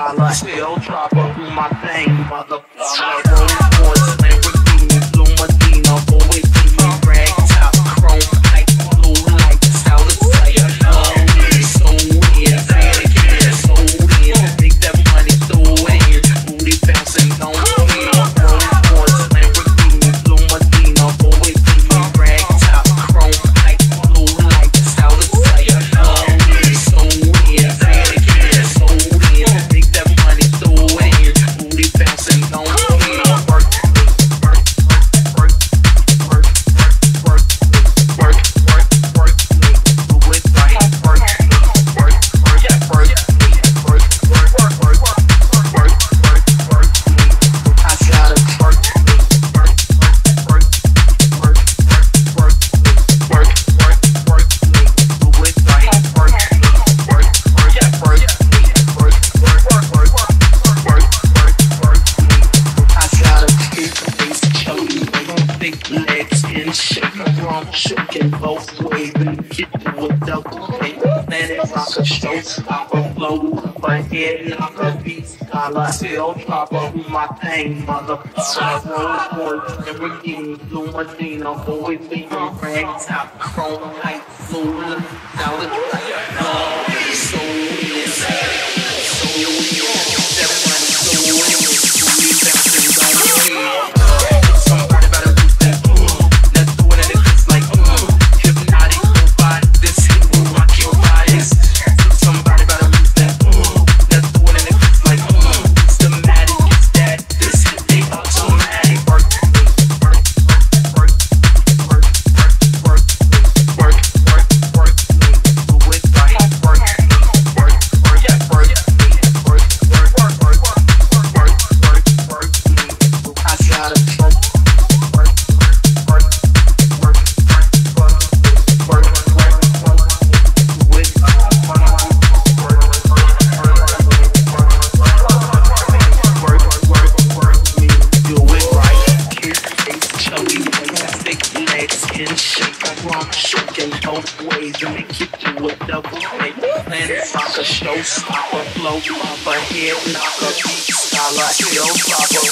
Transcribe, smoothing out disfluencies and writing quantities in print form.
scholar, still dropper, do my thing, motherfucker. Rolls Royce, Lamborghini, Blue Medina, always see me rag top, chrome, like blue light, style is like so in, say it again, so in, make that money, throw it in, booty bouncing, don't feel. Rolls Royce, Lamborghini, Blue Medina, always see me rag top, chrome, like blue light, style is like so in, say it again, so in, make that money, throw it in, booty bouncing, don't feel. Shaking both ways and get to a double play. Planet rocker, showstopper, flow, but head knocker, beat scholar, still dropper, do my thing, motherfucker. Rolls Royce, Lamborghini, Blue Medina, always be on rag top, chrome light, blue, now it's like, so weird, so weird, that money, so weird, booty bouncing, don't feel. Somebody better do that. Let's do it and it looks like hypnotic, nobody. This hit will rock your bodies. Somebody better lose that. Let's do it and it looks like systematic. It's that this hit they automatic. Work, work, work, work, work, work, work, work, do it right. Work, work, work, work, work, work, work, work, work, work, work. I gotta work. Showstopper, flow, bumper, head knocker, beat scholar, still dropper,